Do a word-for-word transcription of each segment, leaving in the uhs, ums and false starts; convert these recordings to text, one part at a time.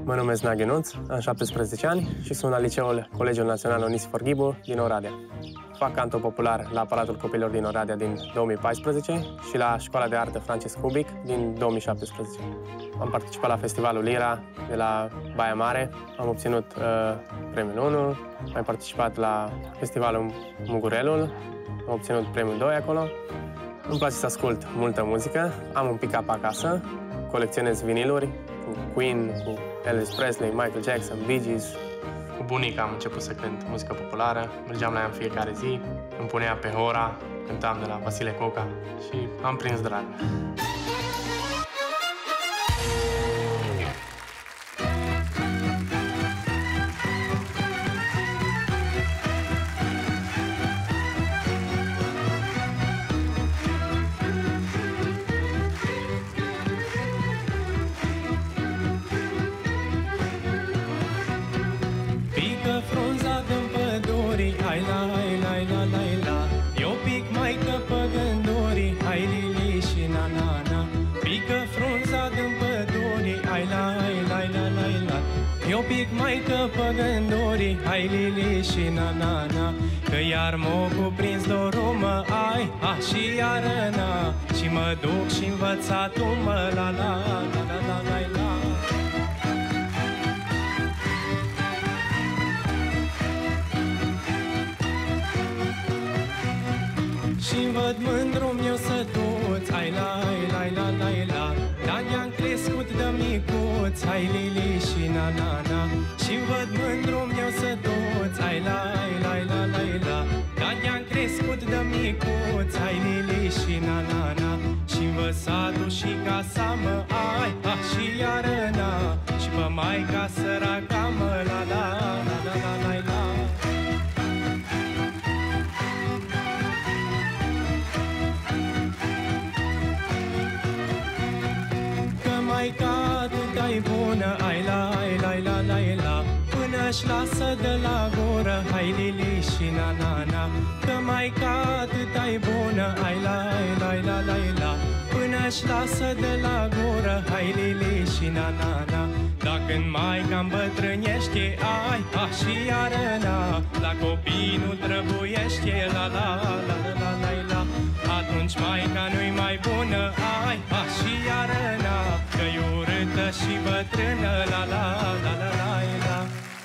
Mă numesc Naghi Ionuț, am șaptesprezece ani și sunt la Liceul Colegiul Național Onisifor Ghibu din Oradea. Fac canto popular la Palatul Copiilor din Oradea din două mii paisprezece și la Școala de Artă Francis Cubic din două mii șaptesprezece. Am participat la Festivalul Lira de la Baia Mare, am obținut uh, premiul unu, am mai participat la Festivalul Mugurelul, am obținut premiul doi acolo. Îmi place să ascult multă muzică, am un pick-up acasă, colecționez viniluri cu Queen, cu Elvis Presley, Michael Jackson, Bee Gees. Cu bunica am început să cânt muzică populară, mergeam la ea în fiecare zi, îmi punea pe hora, cântam de la Vasile Coca și am prins drag. Maică păgândorii, hai Lili și na-na-na, că iar m-o cuprins dorul mă ai, ah și iară na, și mă duc și învățatul mă la la la la la la la. Și-mi văd mândru meu sătuț, ai la la la la la, dar i-am crescut de micuț, hai Lili și na-na-na. Și văd mândru meu sătuț, ai la la la la la, dar i-am crescut de micuț, hai Lili și na-na-na. Și-mi văd satul și casa mă ai, ah și iară na, și pe maica săraca mă la la la la la la la. Că maica atât-ai bună, ai la la la la la, până-și lasă de la gură, hai Lili și na-na-na. Că maica atât-ai bună, ai la la la la la, până-și lasă de la gură, hai Lili și na-na-na. Dacă în maica îmbătrânește, ai, ah și iară na, la copii nu trebuiește, la la la la la la la, atunci maica nu-i mai bună, ai, ah și iară na, că-i urâtă și bătrână, la la la la la la.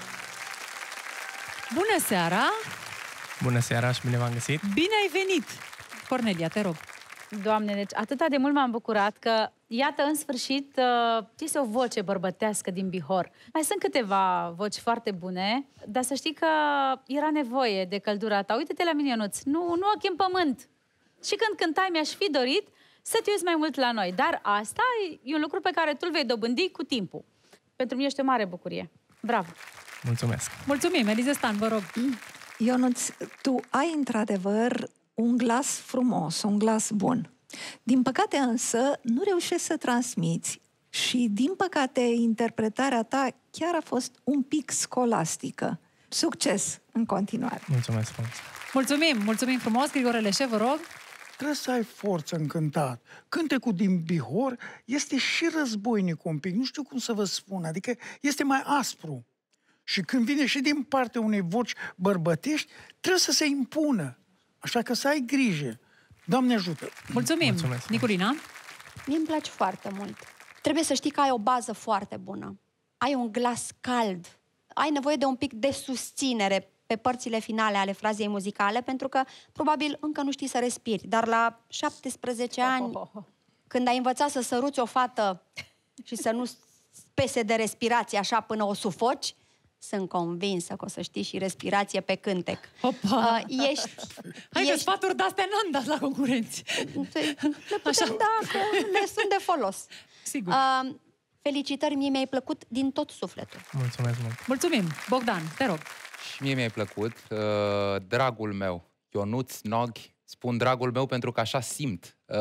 Bună seara! Bună seara și bine v-am găsit! Bine ai venit! Cornelia, te rog. Doamne, deci atâta de mult m-am bucurat că, iată, în sfârșit, este o voce bărbătească din Bihor. Mai sunt câteva voci foarte bune, dar să știi că era nevoie de căldura ta. Uite-te la mine, Ionuț, nu, nu ochi în pământ. Și când cântai, mi-aș fi dorit să te uiți mai mult la noi. Dar asta e un lucru pe care tu îl vei dobândi cu timpul. Pentru mine este o mare bucurie. Bravo! Mulțumesc! Mulțumim, Elize Stan, vă rog. Ionuț, tu ai într-adevăr un glas frumos, un glas bun. Din păcate însă nu reușești să transmiți și, din păcate, interpretarea ta chiar a fost un pic scolastică. Succes în continuare! Mulțumesc frumos! Mulțumim, mulțumim frumos, Grigore Leșe, vă rog. Trebuie să ai forță în cântat. Cântecul din Bihor este și războinic un pic, nu știu cum să vă spun, adică este mai aspru. Și când vine și din partea unei voci bărbătești, trebuie să se impună. Așa că să ai grijă. Doamne ajută! Mulțumim! Mulțumesc. Niculina? Mie îmi place foarte mult. Trebuie să știi că ai o bază foarte bună. Ai un glas cald. Ai nevoie de un pic de susținere pe părțile finale ale frazei muzicale, pentru că probabil încă nu știi să respiri. Dar la șaptesprezece ani, când ai învățat să săruți o fată și să nu pese de respirație așa până o sufoci, sunt convinsă că o să știi și respirație pe cântec. Opa! Uh, ești... Hai de ești... sfaturi de-astea n-am dat la concurenți. Le putem da, că le sunt de folos. Sigur. Uh, felicitări, mie mi-ai plăcut din tot sufletul. Mulțumesc mult! Mulțumim! Bogdan, te rog. Și mie mi-ai plăcut. Uh, dragul meu, Ionuț Noghi, spun dragul meu pentru că așa simt. Uh,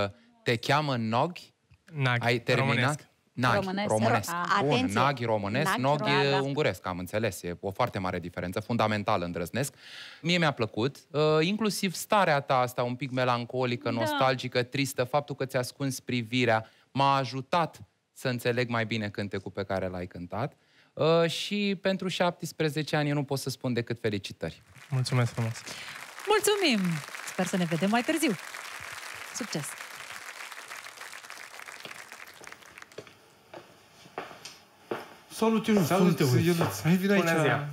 te cheamă Noghi? Naghi, ai terminat? românesc. Naghi, românesc. românesc. A, Bun, Naghi, românesc, Naghi, Noghi, da, da. unguresc, am înțeles. E o foarte mare diferență, fundamentală, îndrăznesc. Mie mi-a plăcut, uh, inclusiv starea ta asta un pic melancolică, Da. nostalgică, tristă, faptul că ți-a ascuns privirea, m-a ajutat să înțeleg mai bine cântecul pe care l-ai cântat. Uh, și pentru șaptesprezece ani eu nu pot să spun decât felicitări. Mulțumesc frumos! Mulțumim! Sper să ne vedem mai târziu. Succes! Salut, Ionuț! Salut, Ionuț! Hai, vin aici! Bună ziua!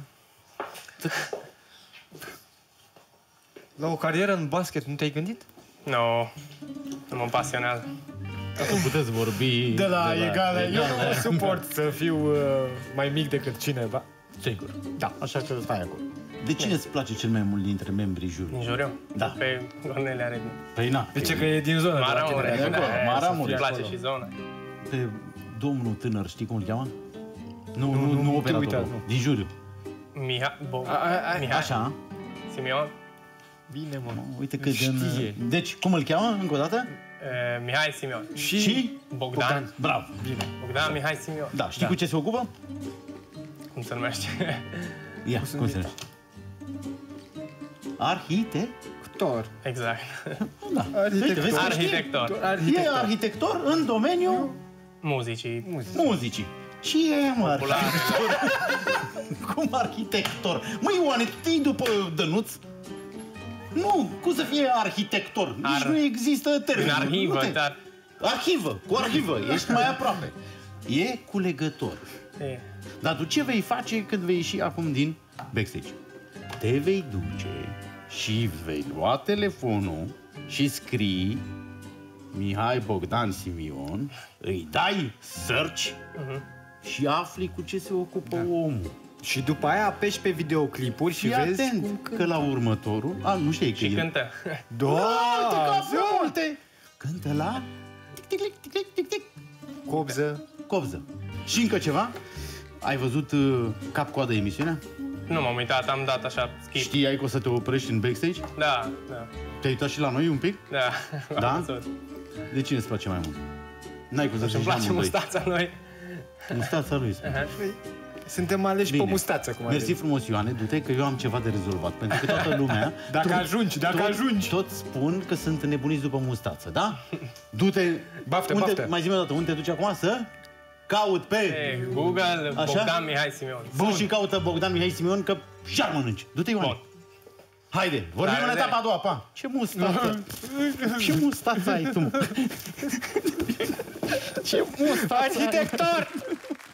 La o carieră în basket nu te-ai gândit? Nu, no, nu mă pasionează. Să puteți vorbi... De la, de la egală. Eu nu suport să fiu uh, mai mic decât cineva. Sigur. Da. Așa că stai acolo. De cine îți place cel mai mult dintre membrii juriului? Din juriu? Da. Pe Cornelia Redin. Păi na. De ce că e din zona? Maramureș. De acolo, Maramureș. Îmi place și zona. Pe domnul tânăr, știi cum îl cheamă? Nu, Nu, nu, nu, nu nu operatorul. uitați, nu. Din juriu. Miha... Bo... A, a, a, Mihai. Așa. Simion. Bine, mă. Uite că Știe. din... Deci, cum îl cheamă, încă o dată? Uh, Mihai Simion. Și? și? Bogdan. Bogdan. Bravo. Bine. Bogdan Mihai Simion. Da, știi da. cu ce se ocupă? Cum se numește? Ia, cum se numește? Arhite? Arhitector. Exact. Da. Arhitector. Uite, Arhitector. E arhitector în domeniul Muzicii. muzicii. Și e, mă, arhitector. Cum arhitector? Măi, Ioane, tu te iei după Dănuț? Nu, cum să fie arhitector? Nici Ar... nu există termen. În arhivă, te... dar... Arhivă, cu arhivă, ești mai aproape. E culegător. E. Dar tu ce vei face când vei ieși acum din backstage? Te vei duce și vei lua telefonul și scrii Mihai Bogdan Simion, îi dai search uh-huh. și afli cu ce se ocupă da. omul. Și după aia apeși pe videoclipuri și, și vezi atent cum că la următorul... A, nu știi că și e... cântă. Da, uite că află multe! Cântă la... Tic, tic, tic, tic, tic, tic. Cobză. Cobză. Și încă ceva? Ai văzut uh, cap-coadă emisiunea? Nu m-am uitat, am dat așa skip. Știai că o să te oprești în backstage? Da, da. Te-ai uitat și la noi un pic? Da. Da? De cine îți place mai mult? N-ai cum să zici îmi place mustața noi. Mustața lui. Uh-huh. Suntem aleși Bine. pe mustață. Cum Mersi frumos, Ioane, du-te că eu am ceva de rezolvat. Pentru că toată lumea... Dacă tot, ajungi, dacă tot, ajungi. Toți spun că sunt nebuniți după mustață, da? Du-te... Baftă, unde, baftă. Mai zi-mi o dată, unde te duci acum să... Caut pe... Pe Google, Așa? Bogdan Mihai Simion. Bun, și caută Bogdan Mihai Simion că și-ar mănânci. Du-te, Ioane. Bun. Haide, vorbim în etapa a doua, pa. Ce mustață! Ce mustață ai tu? Ce mustață! Arhitector!